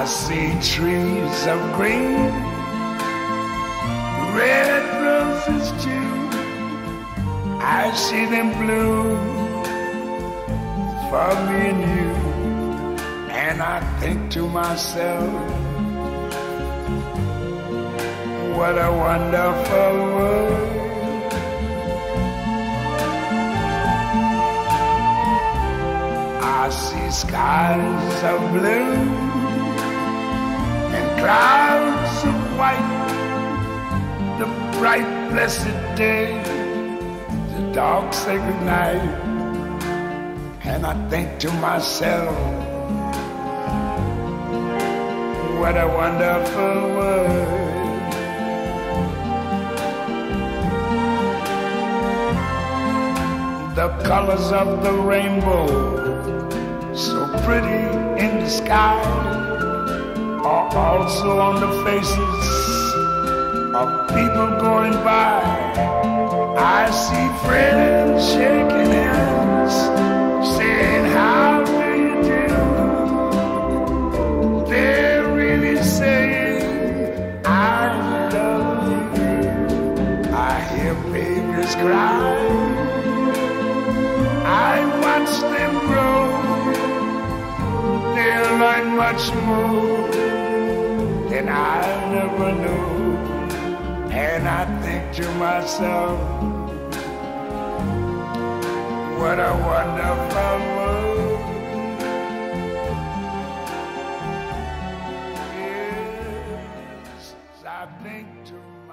see trees of green, red roses too. I see them bloom for me and you. And I think to myself, what a wonderful world. I see skies of blue and clouds of white, the bright blessed day, the dark sacred night. And I think to myself, what a wonderful world. The colors of the rainbow, so pretty in the sky, are also on the faces of people going by. I see friends shaking hands, saying, how do you do? They're really saying, I love you. I hear babies cry, I watch them grow. They'll learn much more than I never knew. And I think to myself, what a wonderful world. Yes, I think to